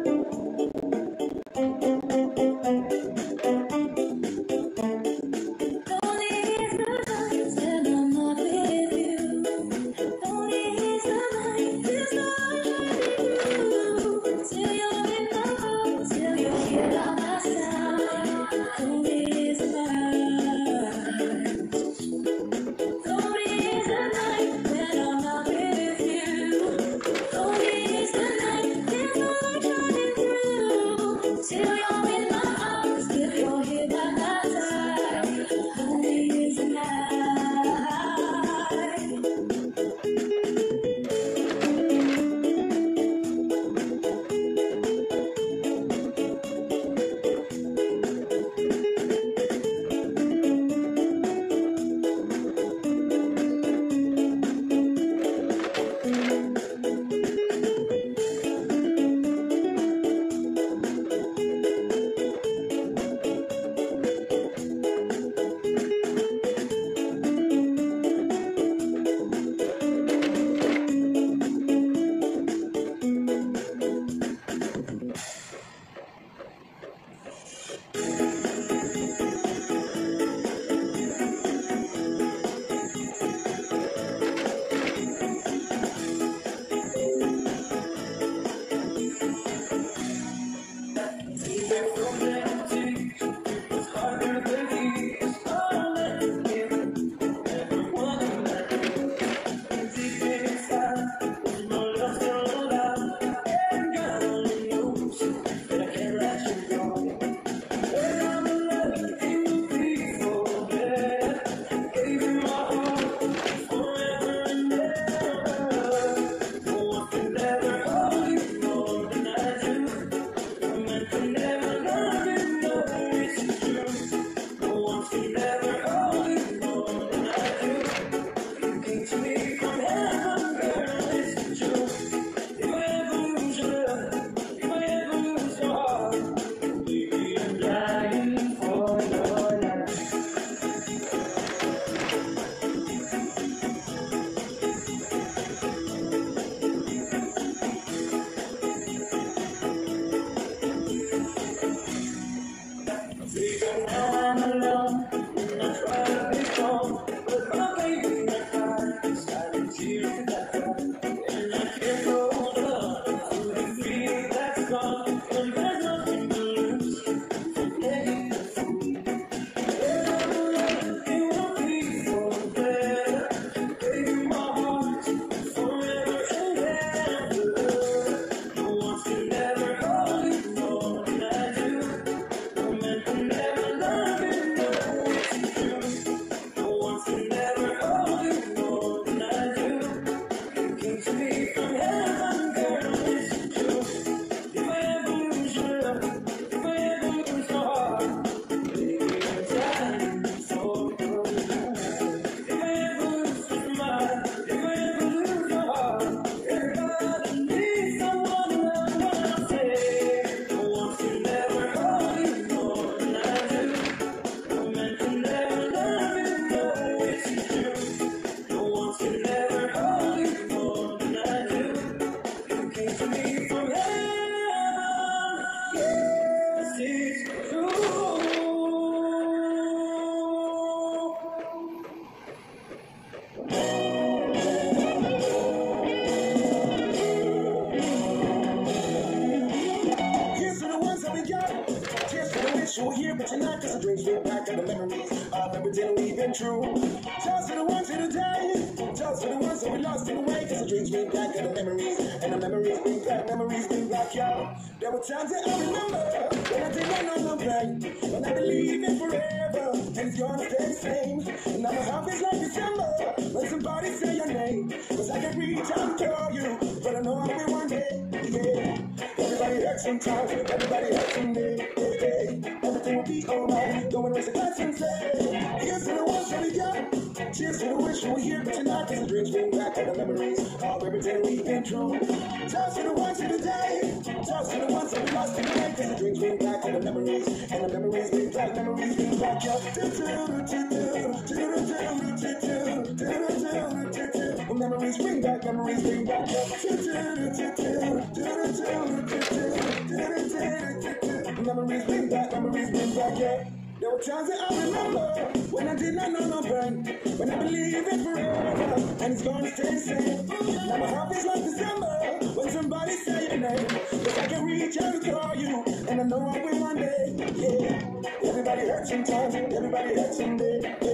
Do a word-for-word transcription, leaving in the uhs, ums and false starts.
You're here, but you're not, cause the dreams bring back and the memories of everything we've been through. Toast to the ones in the day, toast to the ones that we lost in the way, cause the dreams bring back and the memories, and the memories bring back, memories bring back, y'all. There were times that I remember, when I didn't know no pain, when I believe in forever, and it's gonna stay the same. And now my heart is like December, when somebody say your name, cause I can reach out and call you, but I know I'll be one day, yeah. Everybody hurts sometimes, everybody hurts someday, yeah. Everything will be alright. Go and raise a glass and say, here's to the ones that we got. Cheers to the wish you were here, but tonight, cause the dreams bring back all the memories of everything we've been through. Toast to the ones in the day, toast to the ones that we lost in the way, cause the dreams bring back all the memories, and the memories bring back, memories bring back, yo. Memories bring back, memories bring back, yo. Memories bring back, memories bring back, yeah. There were times that I remember when I did not know no pain, when I believed it forever, and it's gonna stay the same. Now my heart is like December when somebody say your name, 'cause I can reach out and call you, and I know I will one day. Yeah, everybody hurts sometimes, everybody hurts someday.